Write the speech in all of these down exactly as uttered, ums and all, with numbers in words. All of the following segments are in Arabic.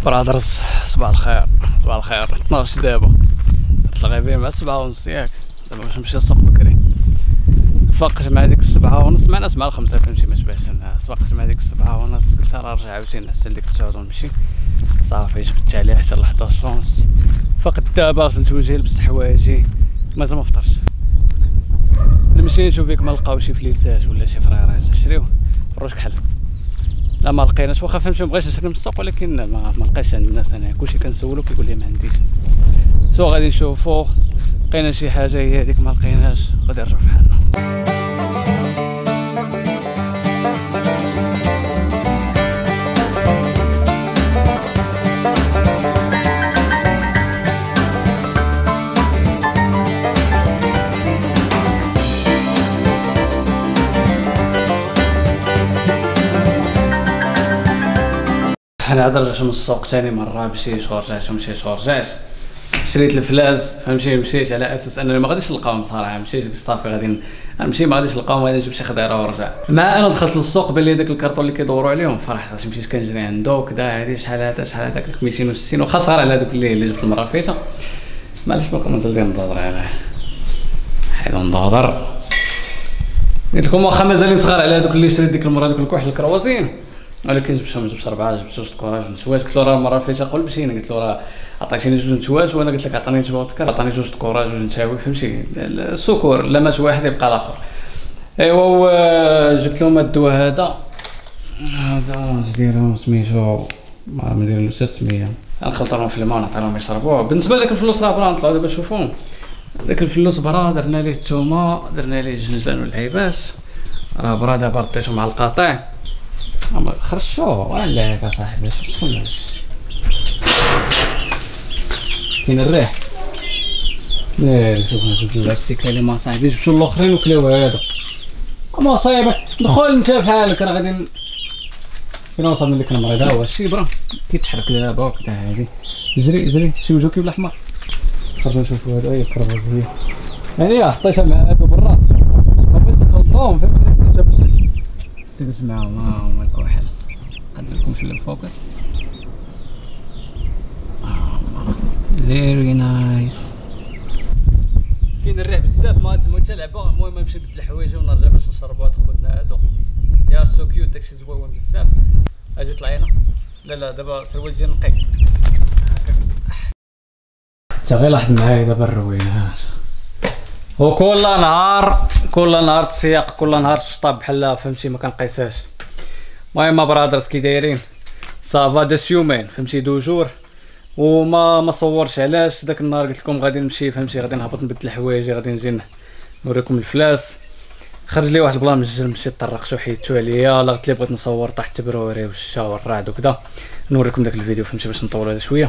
برادرز صباح الخير صباح الخير. اثناش دابا تلغيبين مع السبعة ونص ياك. دابا باش نمشي السوق بكري فاقت مع ديك السبعة ونص مع ناس مع الخمسة فهمتي ما شبعتش الناس. فاقت مع ديك السبعة ونص قلت راه نرجع عاوتاني نحس لديك التسعود ونمشي صافي. جبدت عليه حتى ل حداش ونص. فقت دابا غسلت وجهي لبست حوايجي مازال ما فطرتش. نمشي نشوف ياك ما لقاو شي فليسات ولا شي فريرات نشريوه فروش كحل. لا ما لقيناش واخا فهمتي مبغيتش نشري من السوق ولكن ما, ما لقيتش عند الناس. انا كلشي كنسولو كيقول لي ما عنديش. سو غادي نشوفو لقينا شي حاجه هي هذيك ما لقيناش غادي نرجعو في حالنا. انا هذا رجعت من السوق ثاني مره مشيت ورجعت ومشيت ورجعت. شريت الفلاس فهمتي. مشيت على اساس انني ما غاديش نلقاهم صراحه. مشيت قلت صافي غادي نمشي ما غاديش نلقاهم غادي نجيب شي خضيره ورجع. مع انا دخلت للسوق بان لي داك الكارطون اللي كيدوروا عليهم فرحت. مشيت كنجري عنده كدا هادي شحال هذا شحال هذاك قلت مئتين وستين واخا صغار على هذوك اللي, اللي جبت المره فيتا. معليش ما كنت نزيد نضادر عليه حيد نضادر. قلت لكم واخا مازالين صغار على هذوك اللي شريت ديك المره دوك الكحل الكروازين ولكن جبتهم جبت اربعه جبت جوج كراج نتواش. قلت له راه المره فايته قول مشينا قلت له راه عطيتيني جوج نتواش وانا قلت لك عطيني نتواش عطاني جوج كراج جوج نتاوي فهمتي. السكر لا مات واحد يبقى الاخر. ايوا جبت لهم الدواء هذا هذا نديرهم سميتو ما ندير حتى سميه نخلطهم في الماء ونعطيهم يشربوه. بالنسبه لذاك الفلوس راه بلا نطلعوا دابا شوفوا داك الفلوس برا درنا ليه الثومه درنا ليه الجنجان والعيبات راه برا دابا رديتو مع القاطع خرجو ولا هكا صاحبي باش تسخنش. كاين الريح ناري شوف نزل السكالي ما صاحبي جبتو الاخرين وكلاو هذا ما صايبه. دخل انت في حالك راه غادي فين وصلنا لك المريض. ها هو الشيبره كيتحرك دابا وكذا هادي. جري جري شي وجهو كيف الاحمر. خرجوا نشوفوا هادو هي الكرفازيه يعني حطيتها مع هادو برا ما بغيتش نخلطوهم فهمتي باش تجلس معاهم. ها هما الكحل نقدر لكم في الفوكس. فيري نايس. كاين الريح بزاف ما تسمعو حتى لعبه. المهم نمشي نبدل حوايجي ونرجع باش نشربوا هاد خوتنا هادو. يا سو كيوت داكشي زوين بزاف. اجي طلعينا لا لا دابا سروال ديال نقي هكا. انت غير لاحظ معايا دابا الروينات وكل نهار كل نهار تسياق كل نهار تشطاب بحال فهمتي ما كنقيساش. المهم برادرز كي دايرين صافا داز يومين فهمتي دو جور وما ما صورش علاش. داك النهار قلت لكم غادي نمشي فهمتي غادي نهبط نبدل حوايجي غادي نجي نوريكم الفلاس. خرج لي واحد البلان مسجل مشيت طرقت وحيدتو عليا. لا قلت لي بغيت نصور طاح التبروري والشتا والرعد وكذا. نوريكم داك الفيديو فهمتي باش نطول هذا شويه.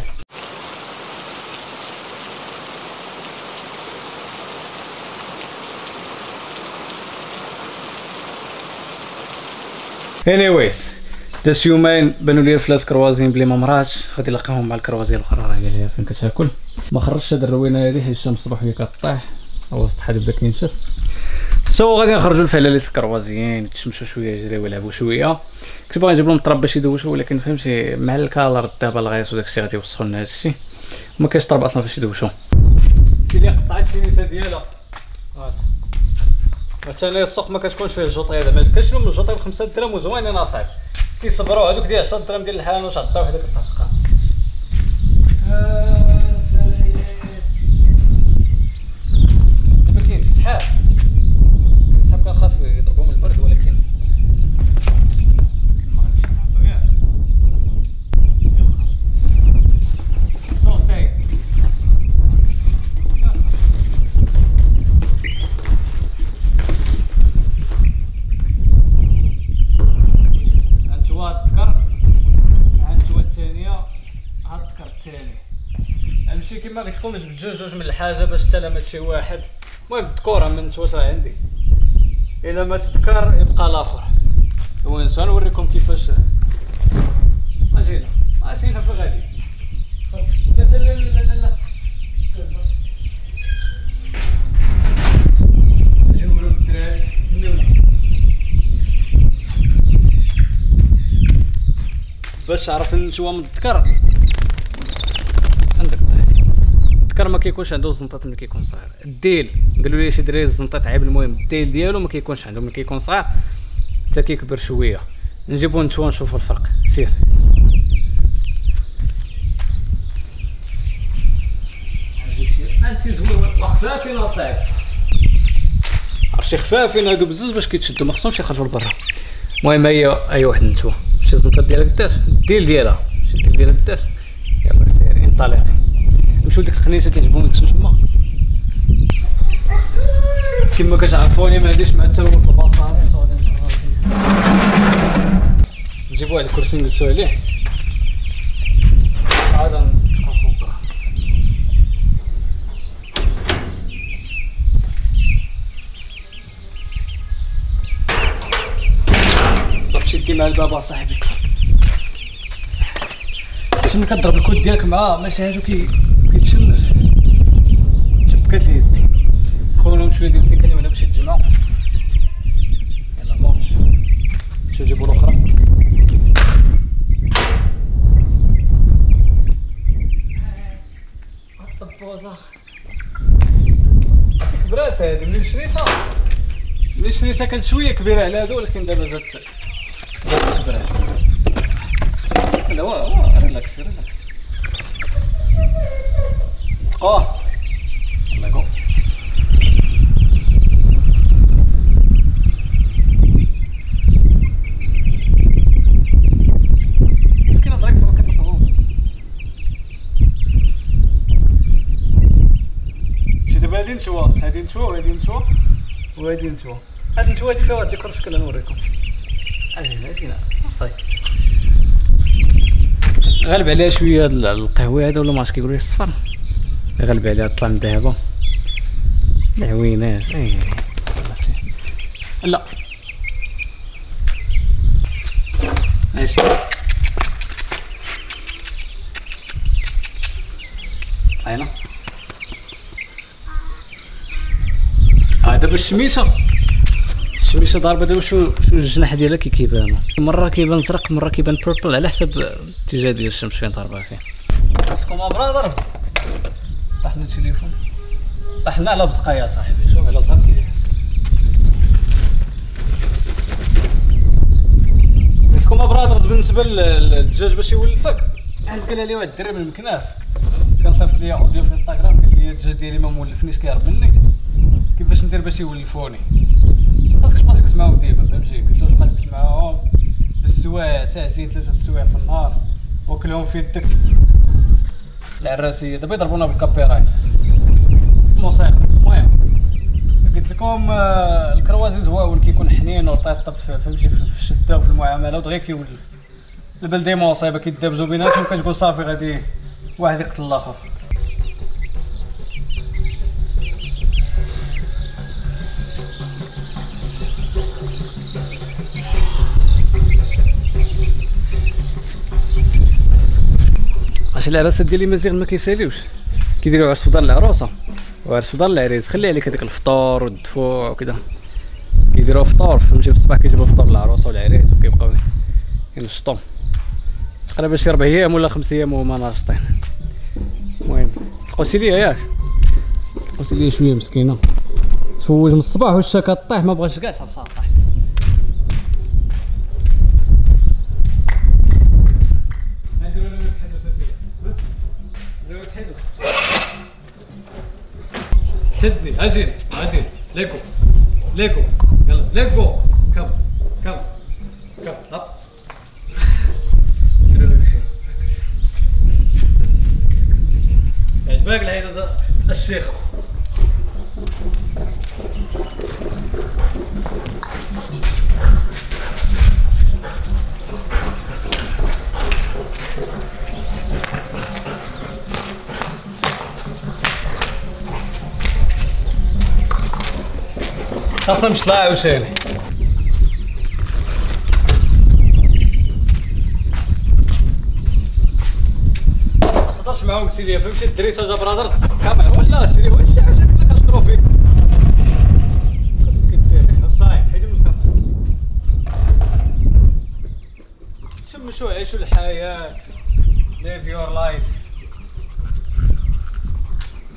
انيويز داز يومين بانوا لي الفلاس كروازين بلي ما مراتش. غادي نلقاهم مع الكروازيه الاخرى راه هي فين كتاكل. ما خرجتش هاد الروينه هادي حيت الشمس صباح هي كطيح هو السطح بدا كينشف. سو غادي نخرجوا الفلاليس الكروازيين يتشمشوا شويه يجريو يلعبوا شويه. كنت باغي نجيب لهم الطراب باش يدوشوا ولكن فهمتي مع الكالر دابا الغيس وداكشي غادي يوسخوا لنا هادشي وما كاينش طراب اصلا فاش يدوشوا. سي اللي قطعت التينيسه ديالها هات مثلا السوق ما كتكونش فيه الجوطيه زعما كنشرو من الجوطيه بخمسة دراهم وزوينين اصاحبي كيصبروا هذوك ديال عشرة دراهم ديال الحانوت عطاو حداك الطاقه. دابا كاين السحاب السحاب كنخاف يضربوا من البرد ولكن ما غاديش نعطو ياك صوتي هانتوا الذكر هانتوا الثانيه هاد الذكر الثاني. نمشي كيما قلت لكم جبت جوج جوج من الحاجه باش حتى لا مات شي واحد. المهم الذكوره من التواش راه عندي الا ما تذكر يبقى الاخر. وين نوريكم كيفاش اجينا اجينا فين غادي. لا لا لا لا لا نجيو نقولوا للدراري باش عرف نتوما من الذكر تذكر ما كيكونش عنده الزنطات ملي كيكون صغير. الديل قالوا لي شي دراري الزنطات عيب، المهم الديل ديالو ما كيكونش عنده ملي كيكون صغير حتى كيكبر شويه. نجيبو نتوما نشوفوا الفرق. سير انت زوين وخفافين اصاحبي، عرفتي خفافين هادو بزز باش كيتشدوا ما خصهمش يخرجوا لبرا. المهم هي اي واحد نتوما شي الزنطه ديالها قداش الديل ديالها شي الديل ديالها قداش يلاه سير انطلق. نمشيو لديك القنيسه كيعجبوني داك تما كما كتعرفوني ما عنديش مع التلوث البصري. نجيبو واحد الكرسي نجلسو عليه هذا نكونسونطرا. طب شدي مع الباب اصاحبي باش ملي كضرب الكود ديالك معاه ماشي هادو كي كيتشنج. شبكات لي يدي ندخلو لهم شويه ديال السكاني ولا باش يتجمعو. يلا مونش نمشيو نجيبو الاخرى. الطبوزه كبرات هادي ملي شريتها ملي شريتها كانت شويه كبيره على هادو، ولكن دابا زادت زادت كبرات. لا هو هو ريلاكس ريلاكس تقاه يلا جو. مسكينه ضعيفه ما كتنقضوش. شي دابا هادي نتوى هادي نتوى وهادي نتوى وهادي نتوى. هادي نتوى هادي فيها واحد الديكور شكل نوريكم. اجي اجينا صافي غالب عليها شويه القهوه هذا ولا ماعرفتش كيقولوا ليه الصفر، غالب عليها الطلع الذهبه العوينات. اي لا ماشي طلعنا. ها دابا الشميشه الشميشه ضاربه دابا شو شو الجناح ديالها كي كيبانو، مره كيبان زرق مره كيبان بيربل على حسب الاتجاه ديال الشمس فين ضاربه فيه. اسكم برادرز طاح لي التليفون طاحنا على بزقايا صاحبي. شوف على زهر كيدير اسكم برادرز. بالنسبه للدجاج باش يولفك عاد قال لي واحد الدري من مكناس كان صيفط لي اوديو في انستغرام قال لي الدجاج ديالي ما مولفنيش كيهرب مني كيفاش ندير باش يولفوني. خاصك تبقى تسمعهم ديما فهمتي. قلت له تبقى تسمعهم بالسوايع ساعتين ثلاثه السوايع في النهار وكلهم في يدك العراسيه. دابا يضربونا بالكابي رايت الموسيقى. المهم قلت لكم الكروازي زواون كيكون حنين ورطيطب فهمتي في الشده وفي المعامله ودغيا كيولف. البلديه مصيبه كيدابزو بيناتهم كتقول صافي غادي واحد يقتل الاخر. عرفتي العراسات ديالي مزيان ما كيساليوش كيديروا عرس في دار العروسه وعرس في دار العريس. خلي عليك هذاك الفطور والدفوع وكذا كيديروا فطور فهمتي في الصباح كيجيبوا فطور العروسه والعريس وكيبقاو ينشطوا تقريبا شي ربع ايام ولا خمس ايام وهما ناشطين. المهم تقوسي ليا ياك تقوسي ليا شويه مسكينه تفوج من الصباح والشتا كطيح ما بغاش كاع صافي صافي. شدني اجيني اجيني ليكو ليكو يلا ليكو كم كم كم هب عجباك العيله الشيخه. خاصنا مش طلع وشاني ما تهضرش معاهم سيدي فهمتي. الدري ساجا برادرز كاميرا ولا سيدي واش شي حاجه كنا كنشكرو فيك خاصك دير صايب حيدي من الكاميرا. تمشوا عيشوا الحياه ليف يور لايف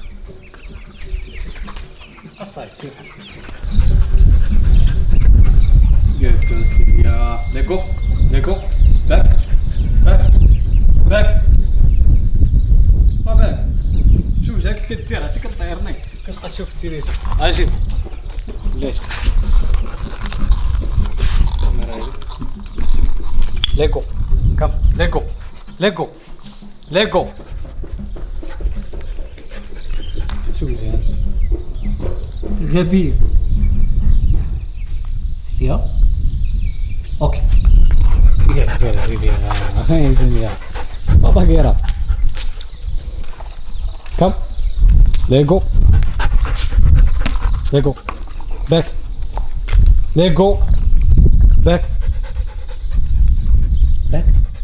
اصاي سير جود سيليا ليكو ليكو باك باك باك ما باك شوف جاك كدير عرفتي كطيرني كتبقى تشوف التليفون اجي ليش ليكو كم ليكو ليكو ليكو شوف جاك غبي سيليا اوكي غير غير غير هاي سيليا بابا غيرها كم ليجو ليجو باك ليجو باك باك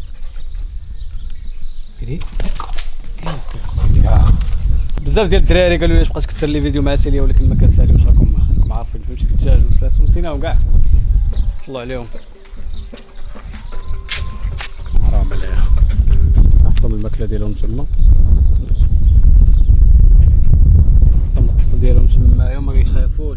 كري بزاف ديال الدراري قالوا لي واش بقات كثر لي فيديو مع سيليا ولكن ما كنساليوش راكم راكم عارفين فهمتي الدجاج والفراس نسيناهم كاع طلعوا عليهم حرام عليها عطاهم الماكله ديالهم تما القصه ديالهم تمايا ما كيخافوش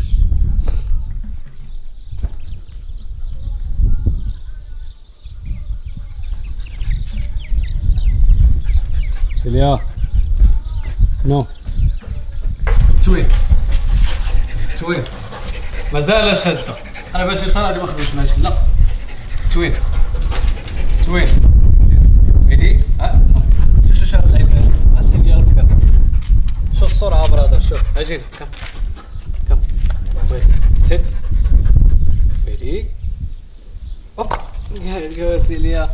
سيليا نو شوي شوي مازال شاده انا باش يصير غادي ما نخرجش ماشي لا شوي شوي هادي ها شوف شوف هاد العيب هادي ديال الكبير شوف السرعه برادر شوف اجينا كم كم ويت سيت هادي اوب يا سيليا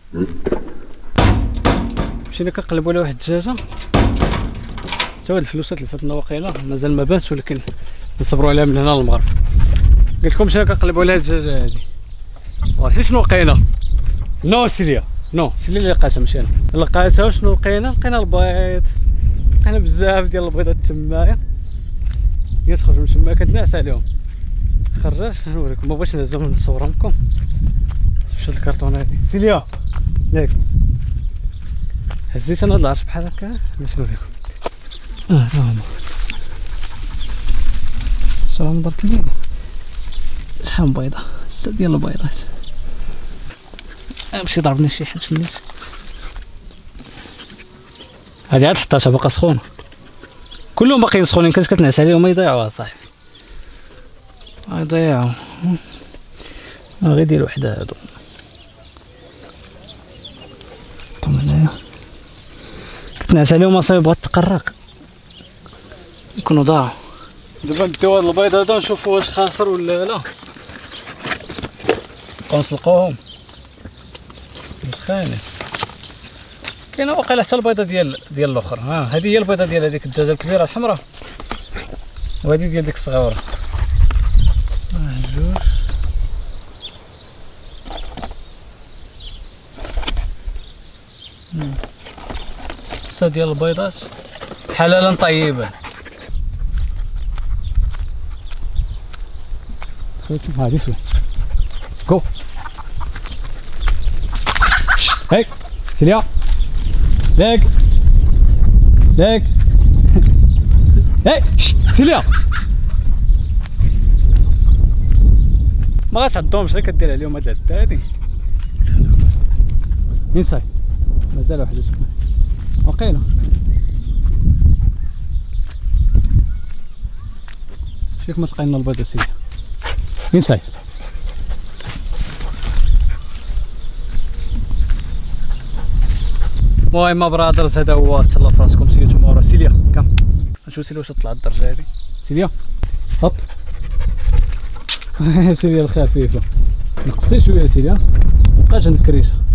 مشينا كنقلبوا على واحد الدجاجه تا هاد الفلوسات اللي فاتنا واقيلا مازال ما بانتش ولكن نصبروا عليها من هنا للمغرب قلت لكم مشينا كنقلبوا على هاد الدجاجه هادي وعرفتي شنو لقينا نو سيليا نو سيليا اللي لقاتها ماشي انا لقاتها شنو لقينا لقينا البيض لقينا بزاف ديال البيضات تمايا هي تخرج من تما كتنعس عليهم خرجت نوريكم ما بغيتش نهزهم نصورهم لكم شوف هاد الكرتون هادي سيليا ياك هزيت انا هاد العرش بحال هكا باش نوريكم اه ها هما السلام درك ليا شحال من بيضه ستة ديال البيضات نمشي ضربني شي حد شنيت هادي عاد حطاتها باقا سخونه كلهم باقيين سخونين كنت كتنعس عليهم ما يضيعوها صاحبي ما يضيعوا غير يديروا وحده هادو كم هنايا كتنعس عليهم اصاحبي بغات تقرق يكونوا ضاعوا دابا نديو هاد البيض هذا نشوفوا واش خاسر ولا لا نبقاو نسلقوهم مسخانين كاينه واقيلا حتى البيضه ديال ديال الاخر ها هذه هي البيضه ديال هذيك الدجاجه الكبيره الحمراء وهذه ديال ديك الصغيره ها جوج ستة ديال البيضات حلالا طيبا شوف هادي شوي جو هيك سيليا ليك ليك هيك سيليا ما غاتعضهمش غير كدير عليهم هاد العده هادي مين صاي مازال واحد اسمه وقيله شيك ما سقينا البيضه سيليا مين صاي المهم برادرز هذا هو تهلاو في راسكم سيليا تمورا سيليا كم نشوف سيليا واش تطلع الدرجه هذه سيليا هوب سيليا الخفيفه نقصي شويه سيليا مابقاش عندك كريشه